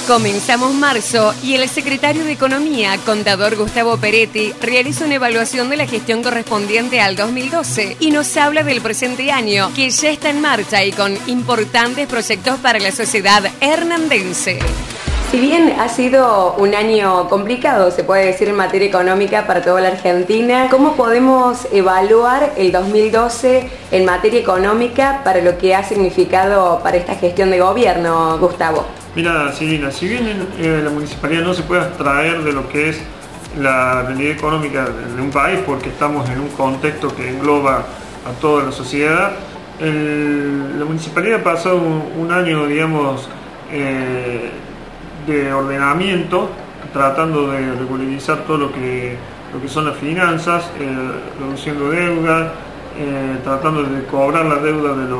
Comenzamos marzo y el secretario de Economía, contador Gustavo Peretti, realiza una evaluación de la gestión correspondiente al 2012 y nos habla del presente año, que ya está en marcha y con importantes proyectos para la sociedad hernandense. Si bien ha sido un año complicado, se puede decir, en materia económica para toda la Argentina, ¿cómo podemos evaluar el 2012 en materia económica para lo que ha significado para esta gestión de gobierno, Gustavo? Mira, Silvina, si bien la municipalidad no se puede abstraer de lo que es la realidad económica de un país, porque estamos en un contexto que engloba a toda la sociedad, la municipalidad ha pasado un año, digamos, de ordenamiento, tratando de regularizar todo lo que son las finanzas, reduciendo deuda, tratando de cobrar la deuda de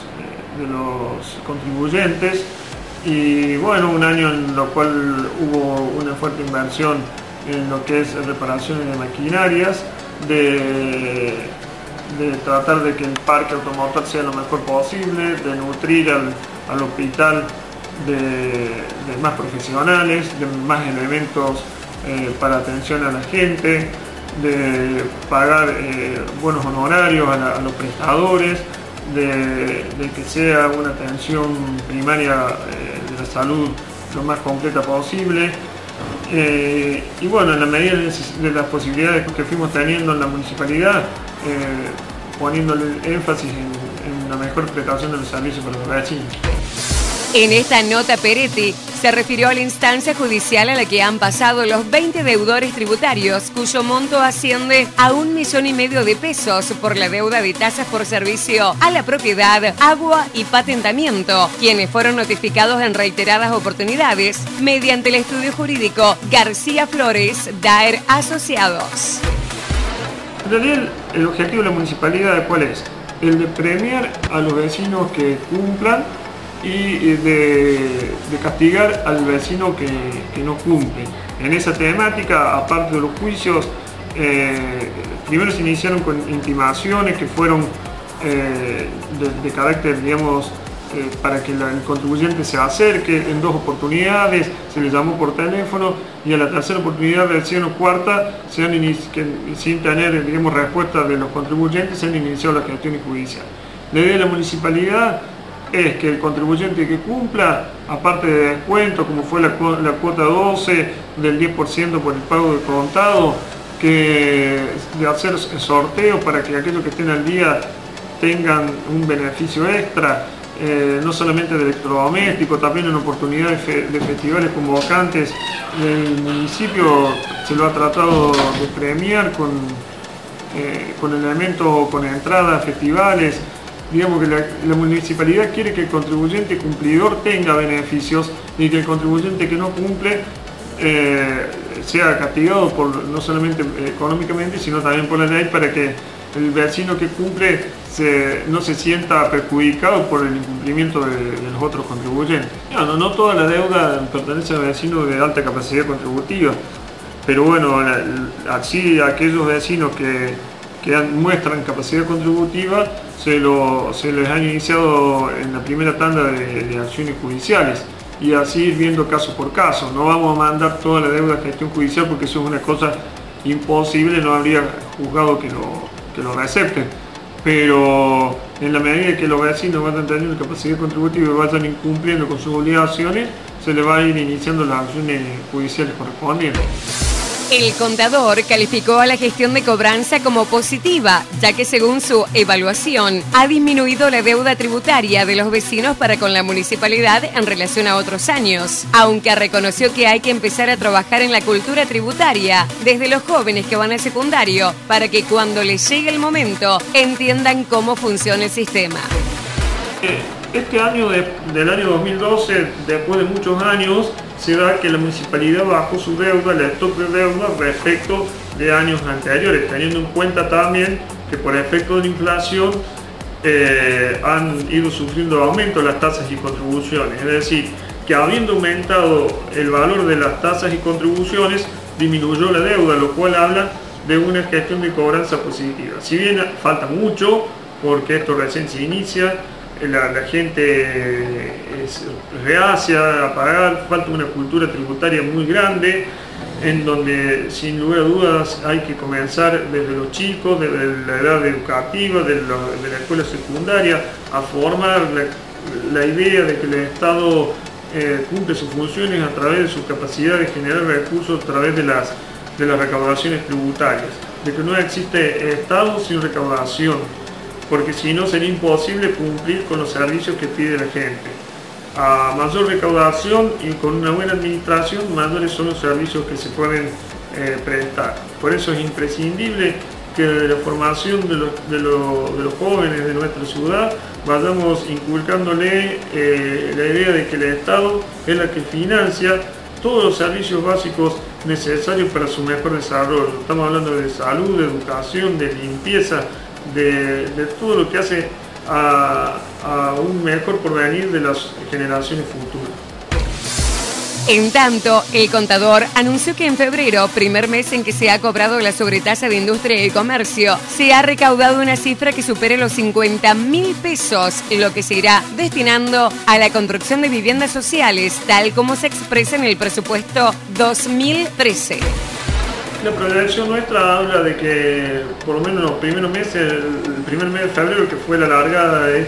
los contribuyentes. Y bueno, un año en lo cual hubo una fuerte inversión en lo que es reparaciones de maquinarias, de tratar de que el parque automotor sea lo mejor posible, de nutrir al hospital de más profesionales, de más elementos para atención a la gente, de pagar buenos honorarios a los prestadores, de que sea una atención primaria de la salud lo más completa posible. Y bueno, en la medida de las posibilidades que fuimos teniendo en la municipalidad, poniéndole énfasis en la mejor prestación de los servicios para los vecinos. En esta nota, Peretti se refirió a la instancia judicial a la que han pasado los 20 deudores tributarios, cuyo monto asciende a 1,5 millones de pesos por la deuda de tasas por servicio a la propiedad, agua y patentamiento, quienes fueron notificados en reiteradas oportunidades mediante el estudio jurídico García Flores, Daer Asociados. En realidad, el objetivo de la municipalidad, ¿cuál es? El de premiar a los vecinos que cumplan y de castigar al vecino que no cumple. En esa temática, aparte de los juicios, primero se iniciaron con intimaciones que fueron de carácter, digamos, para que el contribuyente se acerque. En 2 oportunidades se le llamó por teléfono y a la tercera oportunidad, recién o cuarta, sin tener, digamos, respuesta de los contribuyentes, se han iniciado las gestiones judiciales. La idea de la municipalidad es que el contribuyente que cumpla, aparte de descuento, como fue la cuota 12 del 10% por el pago de contado, de hacer sorteos para que aquellos que estén al día tengan un beneficio extra, no solamente de electrodoméstico, también en oportunidades de festivales convocantes. El municipio se lo ha tratado de premiar con elementos, con entradas a festivales. Digamos que la municipalidad quiere que el contribuyente cumplidor tenga beneficios y que el contribuyente que no cumple sea castigado no solamente económicamente, sino también por la ley, para que el vecino que cumple no se sienta perjudicado por el incumplimiento de los otros contribuyentes. No toda la deuda pertenece a vecinos de alta capacidad contributiva, pero bueno, así aquellos vecinos que muestran capacidad contributiva, se les ha iniciado en la primera tanda de acciones judiciales, y así ir viendo caso por caso. No vamos a mandar toda la deuda a gestión judicial porque eso es una cosa imposible, no habría juzgado que lo recepten, pero en la medida que los vecinos vayan teniendo capacidad contributiva y vayan incumpliendo con sus obligaciones, se les va a ir iniciando las acciones judiciales correspondientes. El contador calificó a la gestión de cobranza como positiva, ya que según su evaluación ha disminuido la deuda tributaria de los vecinos para con la municipalidad en relación a otros años, aunque reconoció que hay que empezar a trabajar en la cultura tributaria desde los jóvenes que van al secundario para que cuando les llegue el momento entiendan cómo funciona el sistema. Este año del año 2012, después de muchos años, se da que la municipalidad bajó su deuda, el stock de deuda, respecto de años anteriores, teniendo en cuenta también que por efecto de la inflación han ido sufriendo aumento las tasas y contribuciones. Es decir, que habiendo aumentado el valor de las tasas y contribuciones, disminuyó la deuda, lo cual habla de una gestión de cobranza positiva. Si bien falta mucho, porque esto recién se inicia, la gente es reacia a pagar, falta una cultura tributaria muy grande, en donde sin lugar a dudas hay que comenzar desde los chicos, desde la edad educativa, de la escuela secundaria, a formar la idea de que el Estado cumple sus funciones a través de su capacidad de generar recursos a través de las recaudaciones tributarias, de que no existe Estado sin recaudación, porque si no sería imposible cumplir con los servicios que pide la gente. A mayor recaudación y con una buena administración, mayores son los servicios que se pueden prestar. Por eso es imprescindible que de la formación de los jóvenes de nuestra ciudad vayamos inculcándole la idea de que el Estado es la que financia todos los servicios básicos necesarios para su mejor desarrollo. Estamos hablando de salud, de educación, de limpieza, de todo lo que hace a un mejor porvenir de las generaciones futuras. En tanto, el contador anunció que en febrero, primer mes en que se ha cobrado la sobretasa de industria y comercio, se ha recaudado una cifra que supere los 50.000 pesos, lo que se irá destinando a la construcción de viviendas sociales, tal como se expresa en el presupuesto 2013. La proyección nuestra habla de que por lo menos los primeros meses, el primer mes de febrero, que fue la largada de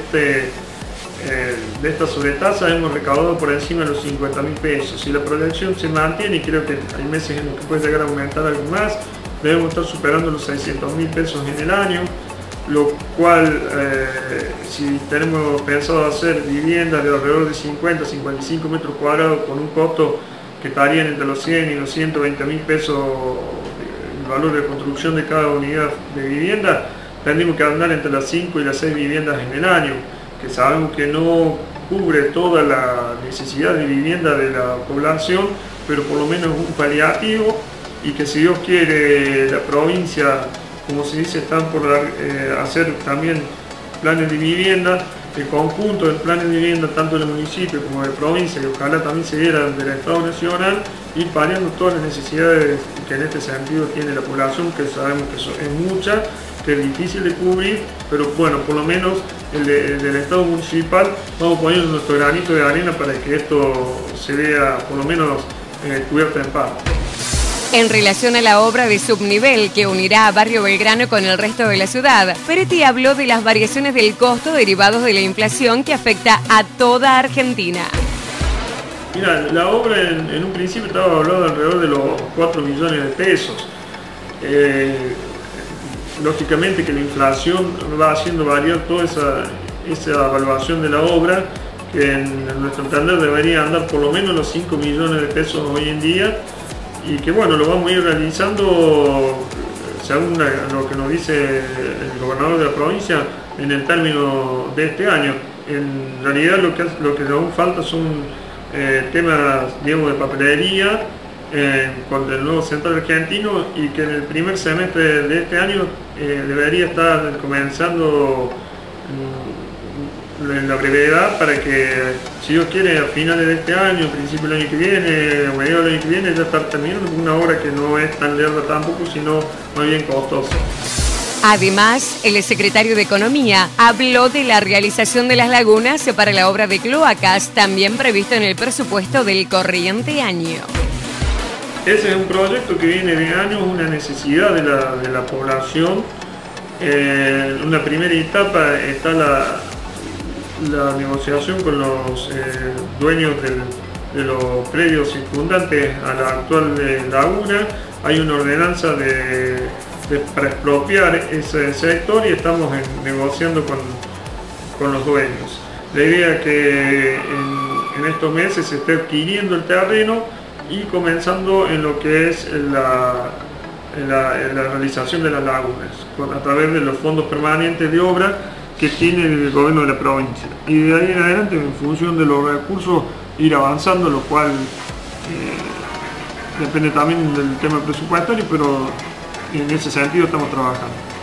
esta sobretasa, hemos recaudado por encima de los 50.000 pesos. Si la proyección se mantiene, y creo que hay meses en los que puede llegar a aumentar algo más, debemos estar superando los 600.000 pesos en el año, lo cual, si tenemos pensado hacer viviendas de alrededor de 50-55 metros cuadrados con un costo que estarían entre los 100 y los 120.000 pesos el valor de construcción de cada unidad de vivienda, tendríamos que andar entre las 5 y las 6 viviendas en el año, que sabemos que no cubre toda la necesidad de vivienda de la población, pero por lo menos un paliativo, y que si Dios quiere la provincia, como se dice, están por hacer también planes de vivienda, el conjunto de planes de vivienda tanto del municipio como de provincia, y ojalá también se dieran del Estado Nacional, ir paliando todas las necesidades que en este sentido tiene la población, que sabemos que es mucha, que es difícil de cubrir, pero bueno, por lo menos del Estado municipal vamos poniendo nuestro granito de arena para que esto se vea por lo menos cubierto en parte. En relación a la obra de subnivel que unirá a Barrio Belgrano con el resto de la ciudad, Peretti habló de las variaciones del costo derivados de la inflación que afecta a toda Argentina. Mira, la obra en un principio estaba hablando alrededor de los 4 millones de pesos. Lógicamente que la inflación va haciendo variar toda esa evaluación de la obra, que en nuestro entender debería andar por lo menos los 5 millones de pesos hoy en día, y que bueno, lo vamos a ir realizando según lo que nos dice el gobernador de la provincia en el término de este año. En realidad lo que nos falta son temas, digamos, de papelería con el nuevo central argentino, y que en el primer semestre de este año debería estar comenzando en la brevedad, para que, si Dios quiere, a finales de este año, principio del año que viene, o mediados del año que viene, ya estar terminando una obra que no es tan larga tampoco, sino más bien costosa. Además, el secretario de Economía habló de la realización de las lagunas para la obra de cloacas, también previsto en el presupuesto del corriente año. Ese es un proyecto que viene de años, una necesidad de la población. En una primera etapa está la negociación con los dueños de los predios circundantes a la actual laguna. Hay una ordenanza para expropiar ese sector, y estamos negociando con los dueños. La idea es que en estos meses se esté adquiriendo el terreno y comenzando en lo que es la realización de las lagunas a través de los fondos permanentes de obra que tiene el gobierno de la provincia, y de ahí en adelante, en función de los recursos, ir avanzando, lo cual depende también del tema presupuestario, pero en ese sentido estamos trabajando.